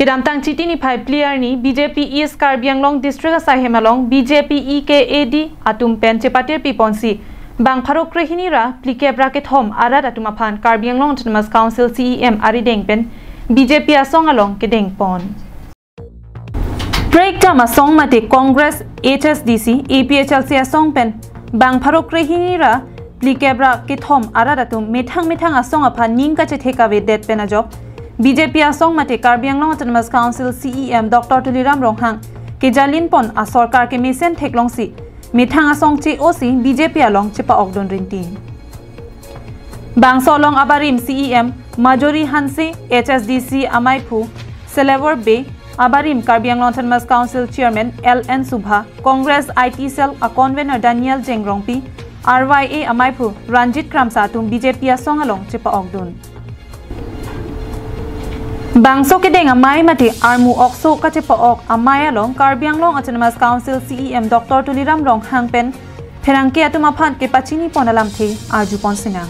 Kedamtang chiti ni phai player ni BJP East Karbi Anglong District asai hemalong BJP EKAD atum pen chepatir piponsi bang pharok rehini ra plike bracket home arat atum aphan Karbi Anglong Autonomous Council CEM arideng pen BJP asong along kedeng pon break jam asong mate Congress HSDC APHLC asong pen bang pharok rehini ra plike bracket home arat atum methang asong aphan ningka chetheka ve det pen ajok BJP asong mate Karbi Anglong Autonomous Council CEM Dr. Tuliram Ronghang ke jalin pon a sarkar ke misen theklong si mithang asong che osi BJP along chepa-ok don rinti bangsolong abarim CEM Majori Hanse HSDC Amaipu Selevor Bay abarim Karbi Anglong Autonomous Council Chairman LN Subha Congress IT Cell a convener Daniel Jengrongpi RYA Amaipu Ranjit Kramsatum BJP asong along chepa-ok don Bangso kedeng amai mati armu okso ka chepa-ok amai along Karbi Anglong Autonomous Council CEM Dr. Tuliram Ronghang pen pherangke atum aphan ke pachini ponalam the arju pon sinang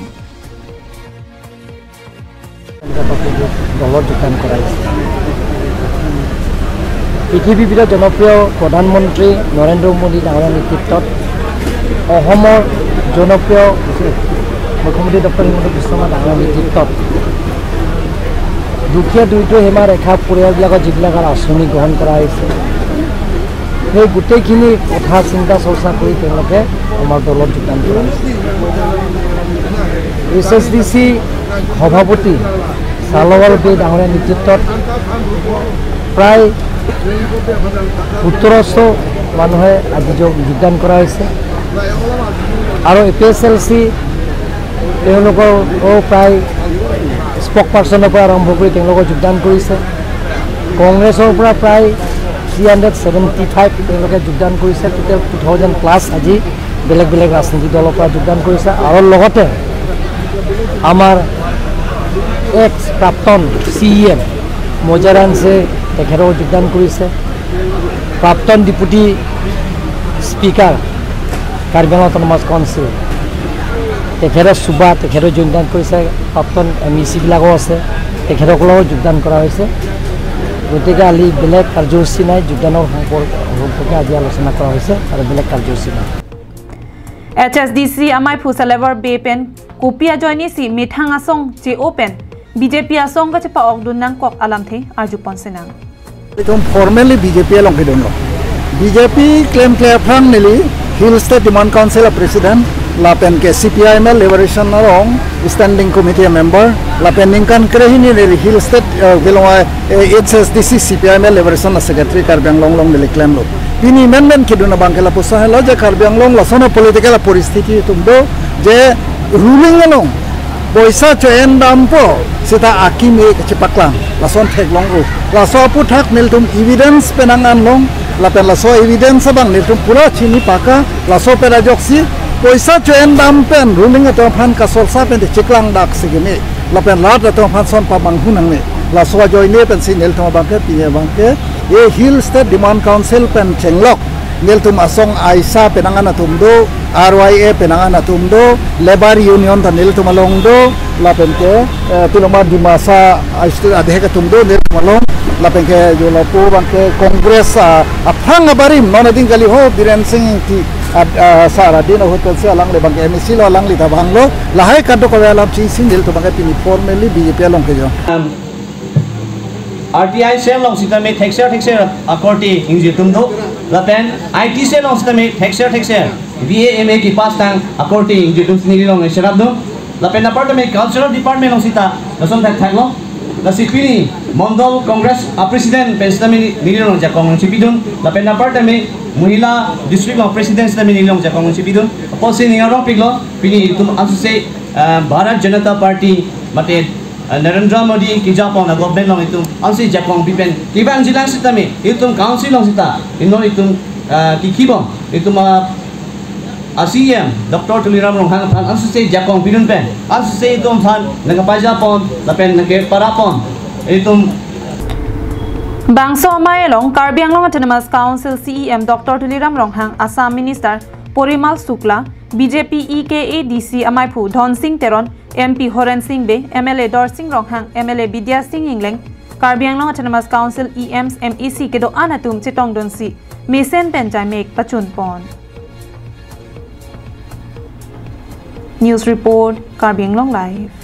পৃথিৱীৰ ভিতৰত জনপ্ৰিয় প্ৰধানমন্ত্ৰী নৰেন্দ্ৰ মোদী ডাঙৰীয়াৰ নেতৃত্বত অসমৰ জনপ্ৰিয় মুখ্যমন্ত্ৰী doctor Himanta Biswa Sarma ডাঙৰীয়াৰ নেতৃত্বত দুখীয়া দৰিদ্ৰ সীমা ৰেখা পৰিয়ালবিলাকৰ যিবিলাক আঁচনি গ্ৰহণ কৰা হৈছে সেই গোটেইখিনি কথা চিন্তা চৰ্চা কৰি তেওঁলোকে আমাৰ দলত যোগদান কৰা হৈছে HSDC সভাপতি চালৱাৰ বে ডাঙৰীয়াৰ নেতৃত্বত প্ৰায় 1700 মানুহে আজি যোগদান কৰা হৈছে আৰু APHLC তেওঁলোকৰ প্ৰায় স্পক পাৰ্চনৰ পৰা আৰম্ভ কৰি তেওঁলোকে যোগদান কৰিছে কংগ্ৰেছৰ পৰা প্ৰায় 375 তেওঁলোকে যোগদান কৰিছে টোটেল 2000 প্লাছ আজি বেলেগ বেলেগ ৰাজনীতিক দলৰ পৰা যোগদান কৰিছে আৰু লগতে আমাৰ এক্স প্ৰাক্তন CEM মজাৰানছে তেখেতেও যোগদান কৰিছে প্ৰাক্তন deputy speaker Karbi Anglong autonomous council তেখেতে সুবা তেখেতে যোগদান কৰিছে প্ৰাক্তন MEC বিলাকো আছে তেখেতসকলেও যোগদান কৰা হৈছে গতিকে আজি বেলেগ কাৰ্যসূচী নাই যোগদানৰ সম্পৰ্কে আজি আলোচনা কৰা হৈছে আৰু বেলেগ কাৰ্যসূচী নাই HSDC amai Selevor Bay pen kopia joini si mithang asong che open BJP asong ka chepa-ok don nang kok alam the arju pon sinang itum formally BJP along ke don BJP claim clear from nili Hill State Demand Council President lapen ke CPIML Liberation Narong Standing Committee member lapen ningkan krehini nili Hill State belonga HSDC CPIML Liberation Secretary Karbi Anglong long nili claim lo ini amendment ke dona bangkela pusah lo je Karbi Anglong lo sono political परिस्थिति tumdo je ruling along boisa choen dampo sita akimi kecepaklang lason theklong u laso puthak niltum evidence penangan long lapen laso evidence bang niltum pura chini paka laso perajoksi boisa choen dampen ruling ato phan kasol sa pen chiklang dak sigini lapen lat ato phan son pa bang hunang ne laso joine pen si niltum bangke piye bangke ye Hill State Demand Council pen chenglok niltum asong aisa penangan atumdo RYA penangan atumdo Labor Union tan niltum alongdo lapenke tulama di masa aistu adhe atumdo niltum along lapenke jolapu bangke Congress aphang abarim nonading kali ho Biren Singh ti saradin hotel se alang le bangke MEC lo alang li tabang lo lahai kaddo ko alam chi sin niltum bangke pini formally BJP along ke jo RTI sel long sita me texture akorti ingji tumdo lapen IT sel long sita me texture VAMA ki pas tang akorti ingji tum sini long sharab do lapen apartment cultural department long sita lason thak lo la sipini mondol congress president pensami ni long ja kong sipidun lapen apartment Muhila district long president sami ni long ja kong sipidun posi ni ro piglo pini tum anse Bharat Janata Party mate Narendra Modi ki Japon na government long itum ansi Japon pipen ibang jilang sita me itum council long sita ino itum kikibong itum ASEAN Dr. Tuliram Ronghang phan ansi se Japon pinun pen ansi se itum phan nagapai Japon lapen nage parapon itum bangso amai along Karbi Anglong Autonomous Council CEM Dr. Tuliram Ronghang Assam Minister Porimal Sukla BJP EKADC Amaipu Dhon Singh Teron MP Horen Singh Be MLA Dor Singh Ronghang MLA Bidya Singh Ingleng Karbi Anglong Autonomous Council EMs MEC kedo anatum chitong don si mesen penjai mek pachun pon. News report Karbi Anglong Live.